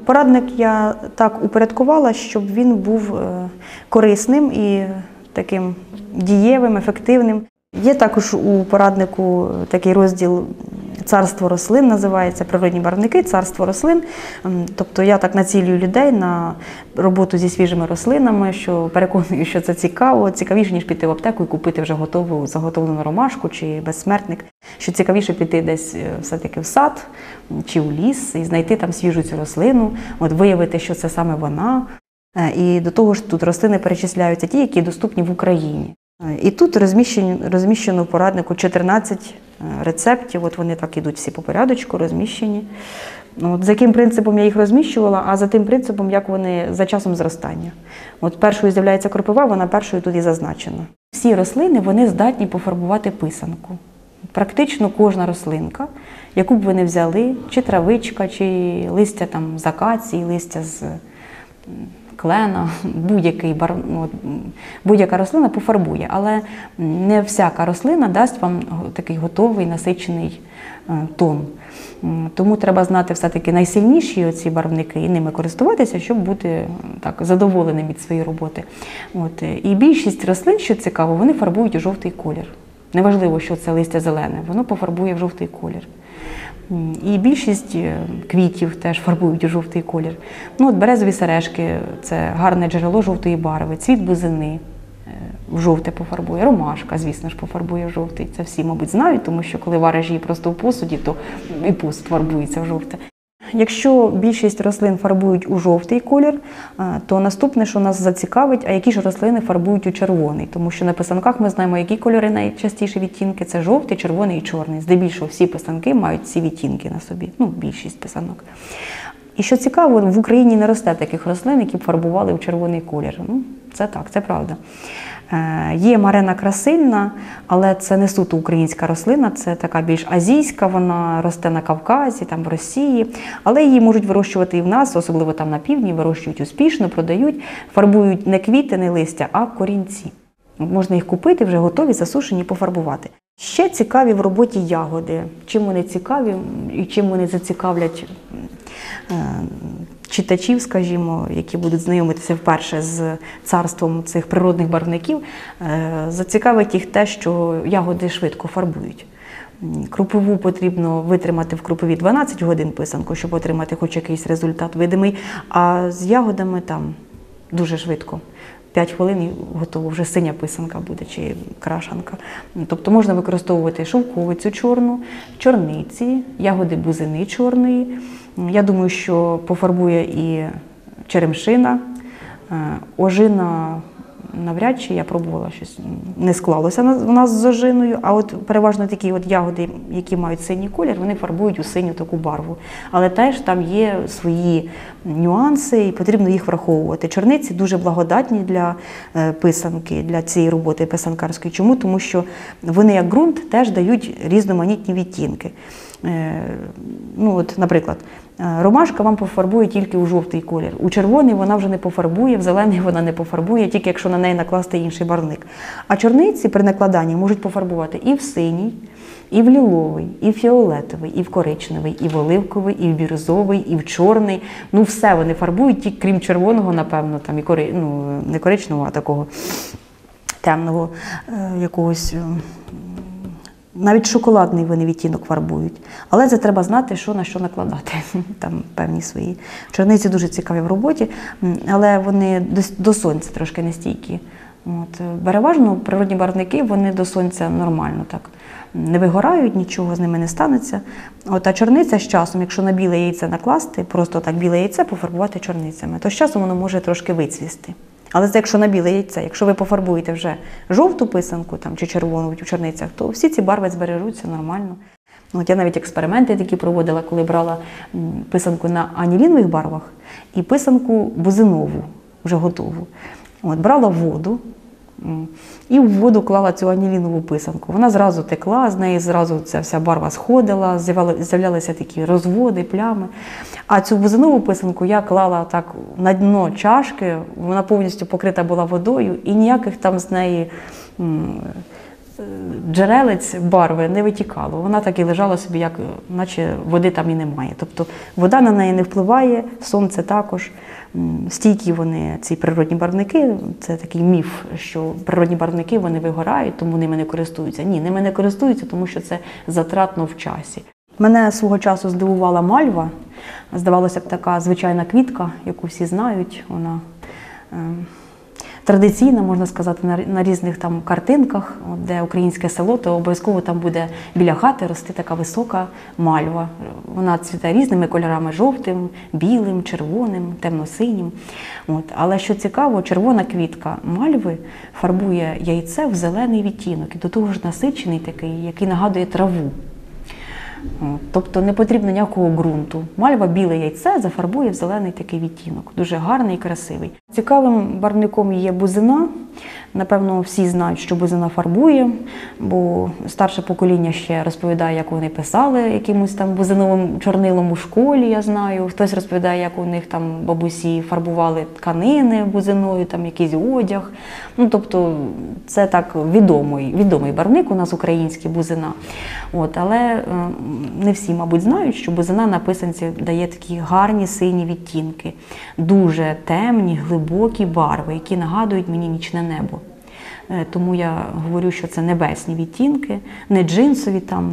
Порадник я так упорядкувала, щоб він був корисним і таким дієвим, ефективним. Є також у пораднику такий розділ «Царство рослин» називається, природні барвники, царство рослин. Тобто я так націлюю людей на роботу зі свіжими рослинами, що переконую, що це цікаво, цікавіше, ніж піти в аптеку і купити вже готову, заготовлену ромашку чи безсмертник. Що цікавіше піти десь все-таки в сад чи в ліс і знайти там свіжу цю рослину, виявити, що це саме вона. І до того ж тут рослини перечисляються ті, які доступні в Україні. І тут розміщено в пораднику 14 рецептів, вони так ідуть всі по порядочку, розміщені. За яким принципом я їх розміщувала, а за тим принципом, як вони за часом зростання. Першою з'являється кропива, вона першою тут і зазначена. Всі рослини, вони здатні пофарбувати писанку. Практично кожна рослинка, яку б ви не взяли, чи травичка, чи листя з акації, листя з клена, будь-яка рослина пофарбує, але не всяка рослина дасть вам такий готовий, насичений тон. Тому треба знати все-таки найсильніші оці барвники і ними користуватися, щоб бути задоволеним від своєї роботи. І більшість рослин, що цікаво, вони фарбують у жовтий колір. Неважливо, що це листя зелене, воно пофарбує в жовтий колір. І більшість квітів теж фарбують у жовтий колір. Березові сережки – це гарне джерело жовтої барви, цвіт бузини в жовте пофарбує, ромашка, звісно ж, пофарбує в жовтий. Це всі, мабуть, знають, тому що коли вариш її просто в посуді, то і посуд фарбується в жовте. Якщо більшість рослин фарбують у жовтий колір, то наступне, що нас зацікавить, а які ж рослини фарбують у червоний. Тому що на писанках ми знаємо, які кольори найчастіші відтінки – це жовтий, червоний і чорний. Здебільшого всі писанки мають ці відтінки на собі, більшість писанок. І що цікаво, в Україні не росте таких рослин, які б фарбували у червоний колір. Це так, це правда. Є марена красильна, але це не суто українська рослина, це така більш азійська, вона росте на Кавказі, в Росії, але її можуть вирощувати і в нас, особливо там на півдні, вирощують успішно, продають, фарбують не квіти, не листя, а корінці. Можна їх купити, вже готові, засушені, пофарбувати. Ще цікаві в роботі ягоди. Чим вони цікаві і чим вони зацікавлять читачів, скажімо, які будуть знайомитися вперше з царством цих природних барвників, зацікавить їх те, що ягоди швидко фарбують. Кропиву потрібно витримати в кропиві 12 годин писанку, щоб отримати хоч якийсь результат видимий, а з ягодами там дуже швидко. 5 хвилин і готово, вже синя писанка буде, чи крашанка. Тобто можна використовувати шовковицю чорну, чорниці, ягоди бузини чорної. Я думаю, що пофарбує і черемшина, ожина навряд чи, я пробувала щось, не склалося у нас з ожиною, а переважно такі ягоди, які мають синій колір, вони фарбують у синю таку барву. Але теж там є свої нюанси і потрібно їх враховувати. Чорниці дуже благодатні для писанки, для цієї роботи писанкарської. Чому? Тому що вони як ґрунт теж дають різноманітні відтінки. Наприклад, ромашка вам пофарбує тільки у жовтий колір. У червоний вона вже не пофарбує, в зелений вона не пофарбує, тільки якщо на неї накласти інший барвник. А чорниці при накладанні можуть пофарбувати і в синій, і в ліловий, і в фіолетовий, і в коричневий, і в оливковий, і в бірюзовий, і в чорний. Все вони фарбують, тільки крім червоного, напевно, не коричневого, а такого темного якогось. Навіть шоколадний вони відтінок фарбують. Але це треба знати, що на що накладати. Там певні свої. Чорниці дуже цікаві в роботі, але вони до сонця трошки нестійкі. Переважно природні барвники, вони до сонця нормально так. Не вигорають, нічого з ними не станеться. А чорниця з часом, якщо на біле яйце накласти, просто так біле яйце пофарбувати чорницями, то з часом воно може трошки вицвісти. Але це якщо на біле яйце. Якщо ви пофарбуєте вже жовту писанку чи червону в чорницях, то всі ці барви збережуться нормально. Я навіть експерименти такі проводила, коли брала писанку на анілінових барвах і писанку бузинову, вже готову. Брала воду і в воду клала цю анілінову писанку. Вона зразу текла, з неї зразу ця вся барва сходила, з'являлися такі розводи, плями. А цю бузинову писанку я клала так на дно чашки, вона повністю покрита була водою і ніяких там з неї джерелець барви не витікало. Вона так і лежала собі, як, наче води там і немає. Тобто вода на неї не впливає, сонце також. Стійкі вони, ці природні барвники, це такий міф, що природні барвники вони вигорають, тому ними не користуються. Ні, ними не користуються, тому що це затратно в часі. Мене свого часу здивувала мальва. Здавалося б, така звичайна квітка, яку всі знають. Вона традиційна, можна сказати, на різних там картинках, де українське село, то обов'язково там буде біля хати рости така висока мальва. Вона цвіте різними кольорами: жовтим, білим, червоним, темно-синім. Але що цікаво, червона квітка мальви фарбує яйце в зелений відтінок, і до того ж насичений такий, який нагадує траву. Тобто не потрібно ніякого ґрунту. Мальва біле яйце зафарбує в зелений такий відтінок. Дуже гарний і красивий. Цікавим барвником є бузина. Напевно, всі знають, що бузина фарбує, бо старше покоління ще розповідає, як вони писали якимось там бузиновим чорнилом у школі, я знаю. Хтось розповідає, як у них там бабусі фарбували тканини бузиною, там якийсь одяг. Тобто це так відомий барвник у нас український, бузина. Але не всі, мабуть, знають, що бузина на писанці дає такі гарні сині відтінки. Дуже темні, глибокі барви, які нагадують мені нічне небо. Тому я говорю, що це небесні відтінки, не джинсові там,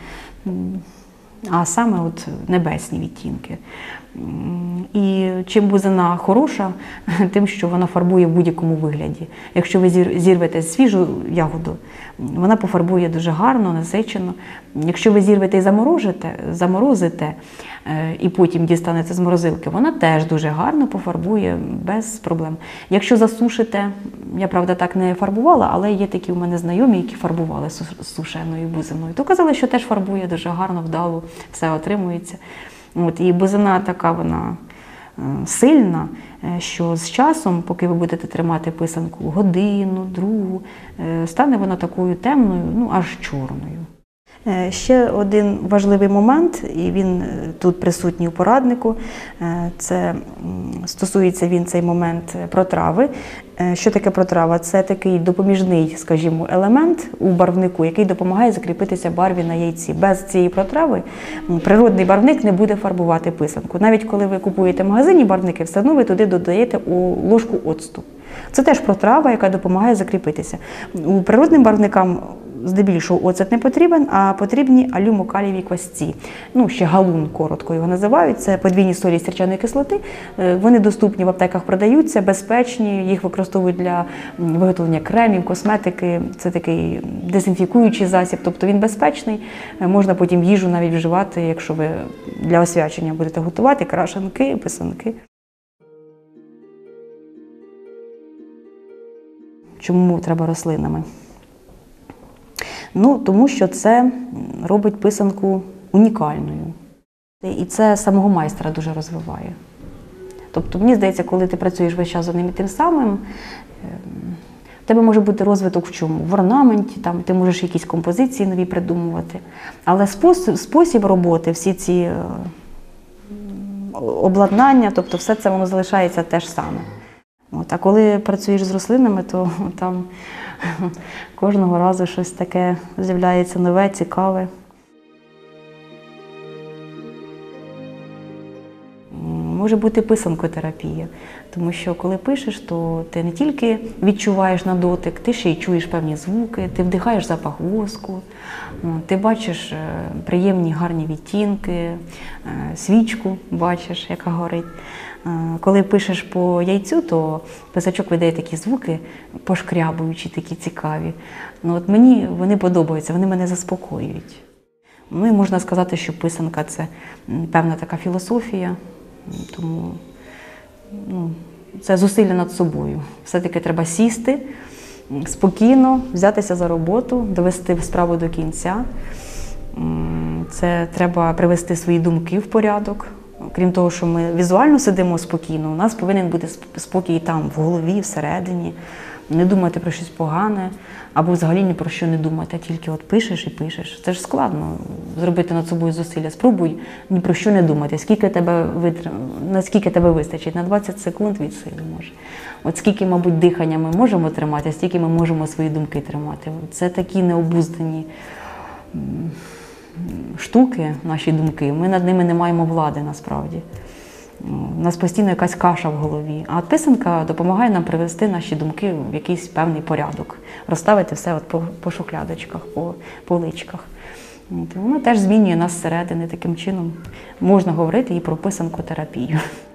а саме от небесні відтінки. І чим бузина хороша, тим, що вона фарбує в будь-якому вигляді. Якщо ви зірвете свіжу ягоду, вона пофарбує дуже гарно, насичено. Якщо ви зірвете і заморозите, і потім дістанете з морозилки, вона теж дуже гарно пофарбує без проблем. Якщо засушите, я, правда, так не фарбувала, але є такі у мене знайомі, які фарбували сушеною бузиною. То казали, що теж фарбує дуже гарно, вдало, все отримується. І бузина така вона сильна, що з часом, поки ви будете тримати писанку годину, другу, стане вона такою темною, аж чорною. Ще один важливий момент, і він тут присутній у пораднику, це стосується цей момент протрави. Що таке протрава? Це такий допоміжний, скажімо, елемент у барвнику, який допомагає закріпитися барві на яйці. Без цієї протрави природний барвник не буде фарбувати писанку. Навіть коли ви купуєте в магазині барвники, все одно ви туди додаєте ложку оцту. Це теж протрава, яка допомагає закріпитися. У природним барвникам здебільшого оцет не потрібен, а потрібні алюмокалієві квасці. Ще галун, коротко його називають. Це подвійні солі сірчаної кислоти. Вони доступні в аптеках, продаються, безпечні. Їх використовують для виготовлення кремів, косметики. Це такий дезінфікуючий засіб, тобто він безпечний. Можна потім їжу навіть вживати, якщо ви для освячення будете готувати крашанки, писанки. Чому треба рослинами? Тому що це робить писанку унікальною. І це самого майстра дуже розвиває. Тобто, мені здається, коли ти працюєш весь час з одним і тим самим, в тебе може бути розвиток в чому? В орнаменті, ти можеш якісь композиції нові придумувати. Але спосіб роботи, всі ці обладнання, тобто все це воно залишається те ж саме. А коли працюєш з рослинами, то там кожного разу щось таке з'являється нове, цікаве. Може бути писанкотерапія, тому що коли пишеш, то ти не тільки відчуваєш на дотик, ти ще й чуєш певні звуки, ти вдихаєш запах воску, ти бачиш приємні гарні відтінки, свічку бачиш, яка горить. Коли пишеш по яйцю, то писачок видає такі звуки, пошкрябуючі, такі цікаві. Мені вони подобаються, вони мене заспокоюють. І можна сказати, що писанка – це певна така філософія, тому це зусилля над собою. Все-таки треба сісти, спокійно взятися за роботу, довести справу до кінця. Це треба привести свої думки в порядок. Крім того, що ми візуально сидимо спокійно, у нас повинен бути спокій там, в голові, всередині. Не думати про щось погане, або взагалі ні про що не думати, а тільки от пишеш і пишеш. Це ж складно зробити над собою зусилля. Спробуй ні про що не думати. Наскільки тебе вистачить? На 20 секунд від сили може. От скільки, мабуть, дихання ми можемо тримати, стільки ми можемо свої думки тримати. Це такі необуздані штуки, наші думки. Ми над ними не маємо влади насправді. У нас постійно якась каша в голові. А писанка допомагає нам привести наші думки в якийсь певний порядок. Розставити все от по шухлядочках, по поличках. Вона теж змінює нас зсередини. Таким чином можна говорити і про писанкотерапію.